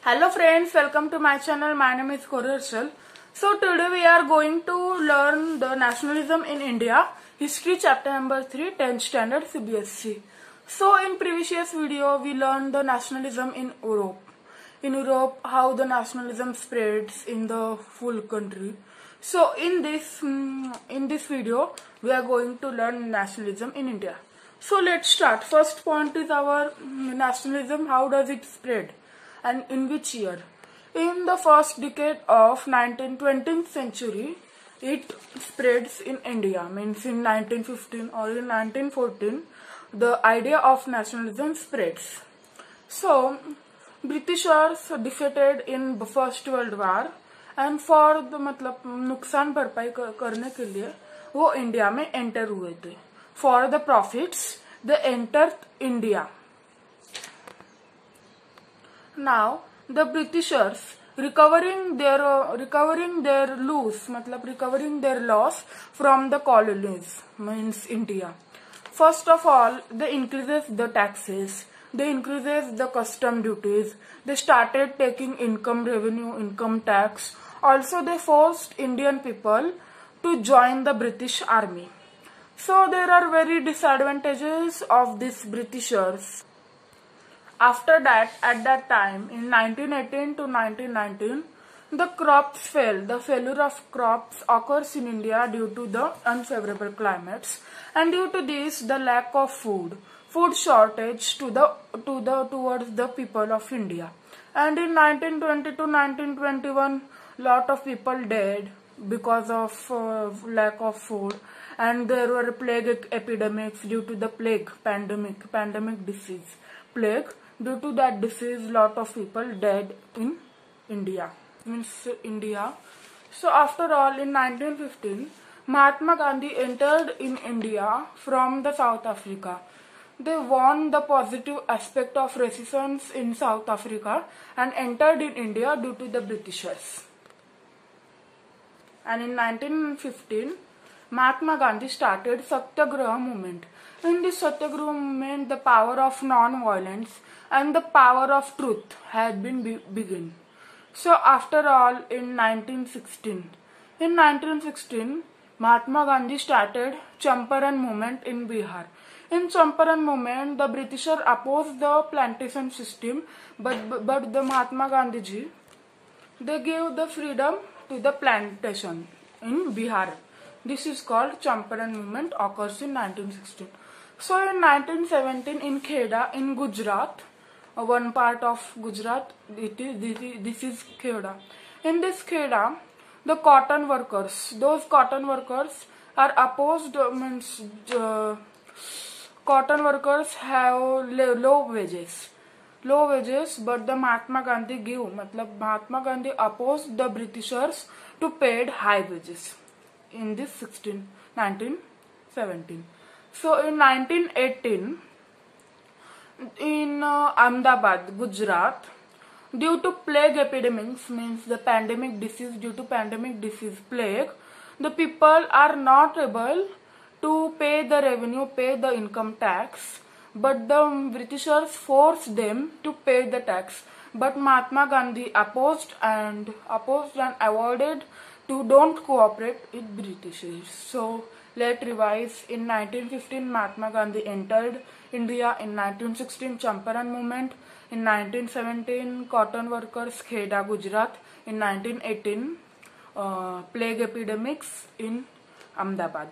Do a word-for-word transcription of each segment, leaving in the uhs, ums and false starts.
Hello friends, welcome to my channel. My name is Koral. So today we are going to learn the nationalism in India, history chapter number three, tenth standard C B S E. So in previous video we learned the nationalism in Europe. In Europe, how the nationalism spreads in the full country. So in this in this video we are going to learn nationalism in India. So let's start. First point is our nationalism. How does it spread? And in which year? In the first decade of nineteenth twentieth century, it spreads in India. Means in nineteen fifteen or in nineteen fourteen, the idea of nationalism spreads. So, Britishers defeated in the First World War, and for the मतलब नुकसान भरपाई करने के लिए वो India में enter हुए थे. For the profits, they entered India. Now the Britishers recovering their uh, recovering their loss, मतलब recovering their loss from the colonies, means India. First of all, they increases the taxes, they increases the custom duties, they started taking income revenue, income tax. Also, they forced Indian people to join the British army. So there are very disadvantages of these Britishers. After that, at that time, in nineteen eighteen to nineteen nineteen, the crops fail. The failure of crops occurs in India due to the unfavorable climates, and due to this, the lack of food, food shortage to the to the towards the people of India. And in nineteen twenty to nineteen twenty-one, lot of people died because of uh, lack of food, and there were plague epidemics due to the plague pandemic, pandemic disease, plague. Due to that disease, lot of people died in India, means India. So after all, in nineteen fifteen, Mahatma Gandhi entered in India from the South Africa. They won the positive aspect of resistance in South Africa and entered in India due to the Britishers. And in nineteen fifteen, Mahatma Gandhi started Satyagraha movement. In this Satyagraha movement, the power of non-violence and the power of truth had been be begun. So after all, in nineteen sixteen, in nineteen sixteen, Mahatma Gandhi started Champaran movement in Bihar. In Champaran movement, the Britishers opposed the plantation system, but but the Mahatma Gandhi ji, they gave the freedom to the plantation in Bihar. This is called Champaran movement, occurs in nineteen sixteen. So in nineteen seventeen, in Kheda in Gujarat, one part of Gujarat, it is, this is, this is Kheda. In this Kheda, the cotton workers, those cotton workers are opposed, means uh, cotton workers have low wages, low wages, but the Mahatma Gandhi give, matlab Mahatma Gandhi opposed the Britishers to paid high wages in this nineteen seventeen. So in nineteen eighteen, in uh, Ahmedabad, Gujarat, due to plague epidemics, means the pandemic disease, due to pandemic disease plague, the people are not able to pay the revenue, pay the income tax, but the Britishers forced them to pay the tax. But Mahatma Gandhi opposed and opposed and avoided to don't cooperate with Britishers. So let's revise. In nineteen fifteen, Mahatma Gandhi entered India. In nineteen sixteen, Champaran movement. In nineteen seventeen, cotton workers, Kheda, Gujarat. In nineteen eighteen, uh, plague epidemics in Ahmedabad.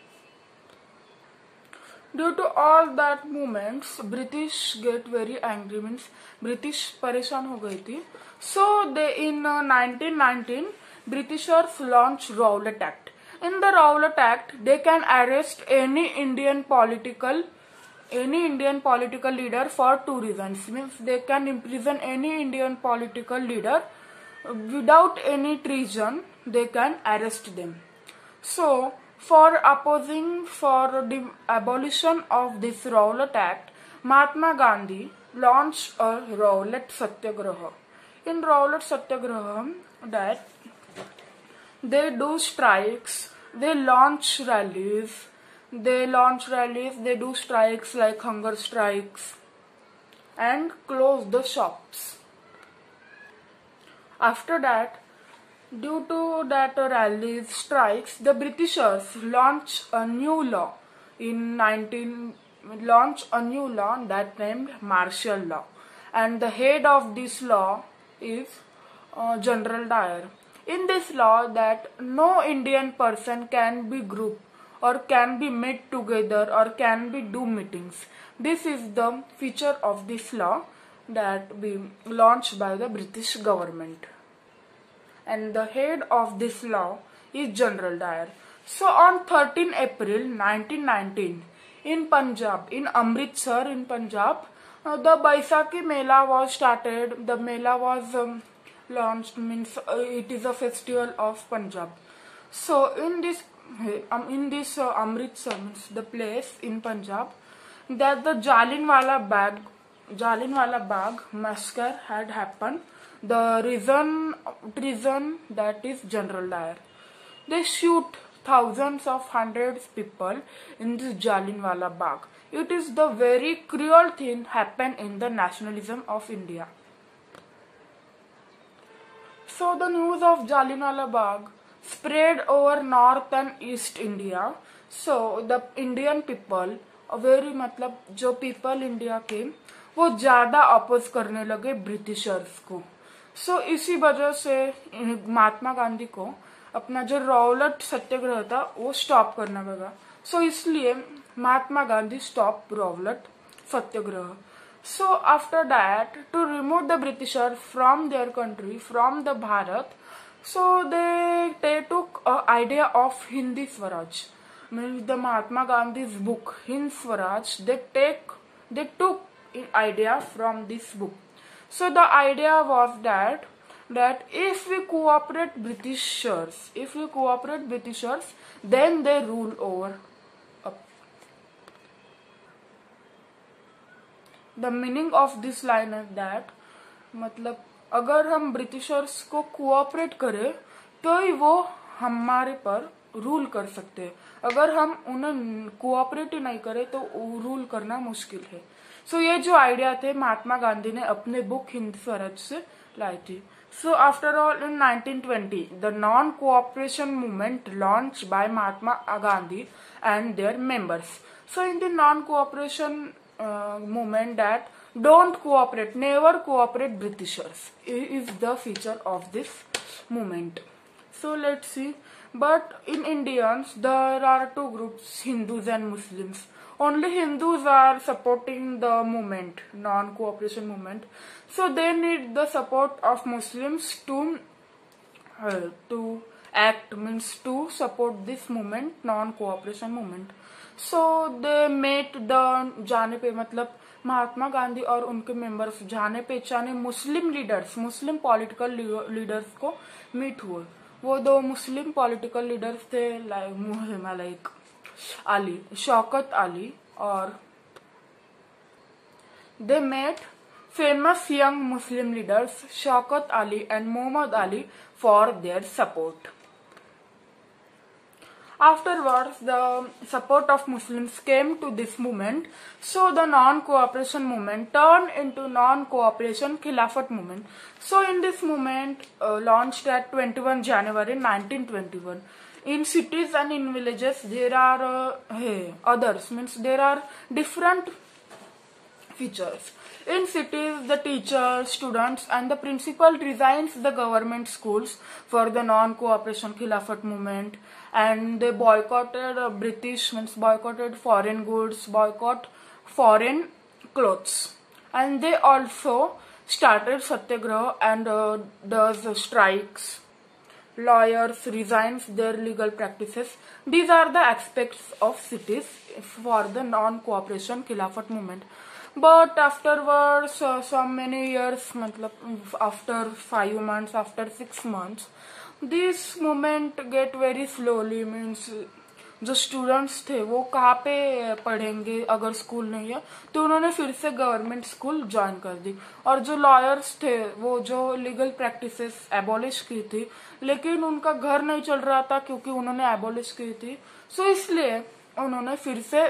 Due to all that movements, British get very angry, means British परेशान हो गई थी. So they in uh, nineteen nineteen, Britishers launched Rowlatt Act. In the Rowlatt Act, they can arrest any Indian political, any Indian political leader for two reasons. Means they can imprison any Indian political leader without any treason. They can arrest them. So for opposing for the abolition of this Rowlatt Act, Mahatma Gandhi launched a Rowlatt Satyagraha. In Rowlatt Satyagraha, that they do strikes, they launch rallies, they launch rallies, they do strikes like hunger strikes, and close the shops. After that, due to that rallies, strikes, the Britishers launched a new law in nineteen launched a new law that named martial law, and the head of this law is uh, General Dyer. In this law, that no Indian person can be grouped or can be met together or can be do meetings. This is the feature of this law that be launched by the British government, and the head of this law is General Dyer. So on thirteenth April nineteen nineteen, in Punjab, in Amritsar in Punjab, uh, the Baisakhi Mela was started. The Mela was um, launched, means uh, it is a festival of Punjab. So in this um, in this uh, Amritsar, means the place in Punjab, that the Jallianwala Bagh Jallianwala Bagh massacre had happened. The reason reason that is General Dyer. They shoot thousands of hundreds people in this Jallianwala Bagh. It is the very cruel thing happened in the nationalism of India. So the news of Jallianwala Bagh spread over north and east India. So the Indian people, very मतलब जो people India के वो ज्यादा oppose करने लगे Britishers को. सो so, इसी वजह से महात्मा गांधी को अपना जो रौलट सत्याग्रह था वो स्टॉप करना पड़ा. सो so, इसलिए Mahatma Gandhi stop Rowlatt Satyagraha. So after that, to remove the Britisher from their country, from the Bharat, so they they took a idea of Hindi Swaraj. Means the Mahatma Gandhi's book Hind Swaraj, they take they took idea from this book. So the idea was that that if we cooperate Britishers, if we cooperate Britishers, then they rule over up. The meaning of this line is that मतलब अगर हम Britishers को cooperate करें तो ही वो हमारे पर rule कर सकते हैं. अगर हम उन्हें कोऑपरेट नहीं करें तो रूल करना मुश्किल है. सो so, ये जो आइडिया थे महात्मा गांधी ने अपने बुक हिंद स्वराज से लाई थी. So after all, in nineteen twenty, the non cooperation movement launch by Mahatma Gandhi and their members. So in the non cooperation movement that don't cooperate, never cooperate Britishers is the feature of this movement. So let's see. But in Indians there are two groups, Hindus and Muslims. Only Hindus are supporting the movement, non-cooperation movement. So they need the support of Muslims to uh, to act, means to support this movement, non-cooperation movement. So they met the जाने पे मतलब महात्मा गांधी और उनके members जाने पहचाने Muslim leaders, Muslim political leaders को meet हुए. वो दो मुस्लिम पॉलिटिकल लीडर्स थे, लाइक अली, शौकत अली, और they met famous young Muslim leaders Shaukat Ali and Muhammad Ali for their support. Afterwards, the support of Muslims came to this movement, so the non-cooperation movement turned into non-cooperation Khilafat movement. So in this movement, uh, launched at twenty-first January nineteen twenty-one, in cities and in villages there are uh, hey, others, means there are different features. In cities, the teachers, students and the principal resigns the government schools for the non-cooperation Khilafat movement, and they boycotted uh, British, means boycotted foreign goods, boycott foreign clothes, and they also started satyagraha and uh, does uh, strikes. Lawyers resigns their legal practices. These are the aspects of cities for the non-cooperation Khilafat movement. But afterwards, uh, so many years, matlab, after five months, after six months, this movement get very slowly. Means जो students थे वो कहाँ पे पढ़ेंगे अगर school नहीं है, तो उन्होंने फिर से गवर्नमेंट स्कूल ज्वाइन कर दी. और जो लॉयर्स थे वो जो लीगल प्रैक्टिसेस एबॉलिश की थी, लेकिन उनका घर नहीं चल रहा था क्योंकि उन्होंने एबॉलिश की थी. सो इसलिए उन्होंने फिर से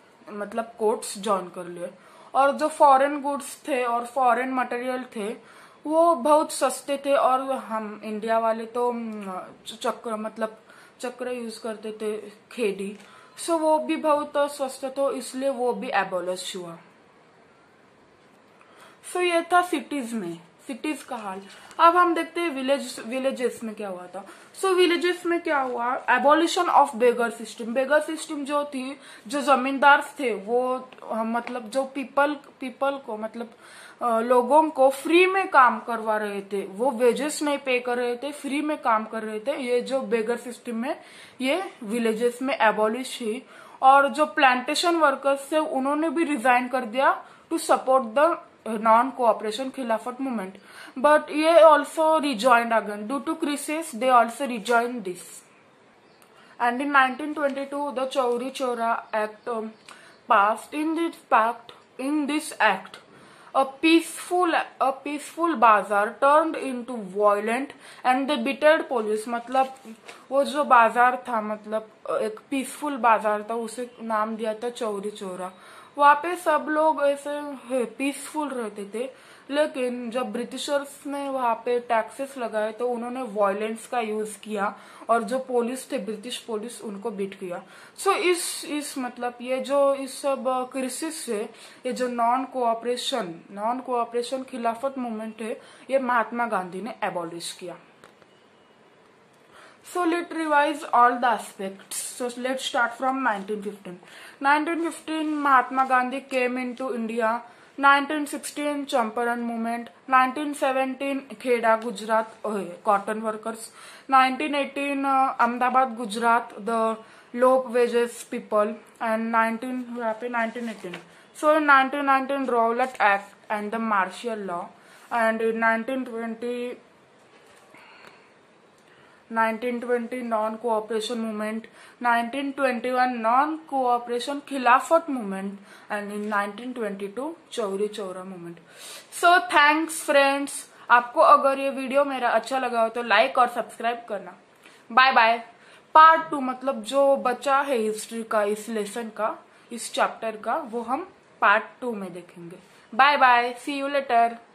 मतलब कोर्ट्स ज्वाइन कर लिए. और जो फॉरेन गुड्स थे और फॉरेन मटेरियल थे वो बहुत सस्ते थे और हम इंडिया वाले तो चक्र मतलब चक्र यूज करते थे, खेड़ी, सो वो भी बहुत सस्ते थे, इसलिए वो भी एबॉलिश हुआ। सो ये था सिटीज में, सिटीज का हाल। अब हम देखते हैं विलेज विलेजेस में क्या हुआ था। सो so, विलेजेस में क्या हुआ, abolition of begar system. Begar system जो थी, जो जमींदार थे वो मतलब जो पीपल पीपल को मतलब लोगों को फ्री में काम करवा रहे थे, वो वेजेस नहीं पे कर रहे थे, फ्री में काम कर रहे थे। ये जो बेगर सिस्टम में ये विलेजेस में एबॉलिश हुई। और जो प्लांटेशन वर्कर्स थे उन्होंने भी रिजाइन कर दिया to support the non cooperation khilafat movement, but ye also rejoined again due to crisis. They also rejoined this, and in nineteen twenty-two the Chauri Chaura Act um, passed. In this pact in this act a peaceful a peaceful bazaar turned into violent and they betrayed police। मतलब वो जो बाजार था, मतलब एक peaceful बाजार था, उसे नाम दिया था चौरी चौरा। वहाँ पे सब लोग ऐसे पीसफुल रहते थे, लेकिन जब ब्रिटिशर्स ने वहाँ पे टैक्सेस लगाए तो उन्होंने वायलेंस का यूज किया और जो पुलिस थे, ब्रिटिश पुलिस, उनको बीट किया। सो so, इस इस मतलब ये जो इस सब क्रिसिस से ये जो non cooperation non cooperation Khilafat movement है, ये महात्मा गांधी ने एबॉलिश किया। So let's revise all the aspects. So let's start from nineteen fifteen. nineteen fifteen Mahatma Gandhi came into India. nineteen sixteen Champaran movement. nineteen seventeen Kheda Gujarat oh, cotton workers. nineteen eighteen uh, Ahmedabad Gujarat the low wages people, and nineteen nineteen eighteen. So in nineteen nineteen Rowlatt Act and the martial law, and in nineteen twenty nineteen twenty non-cooperation movement, nineteen twenty-one non-cooperation खिलाफत movement, and in nineteen twenty-two Chauri Chaura movement. So thanks friends. आपको अगर ये video मेरा अच्छा लगा हो तो like और सब्सक्राइब करना। Bye bye. पार्ट टू मतलब जो बचा है हिस्ट्री का, इस लेसन का, इस चैप्टर का, वो हम पार्ट टू में देखेंगे। Bye bye, see you letter.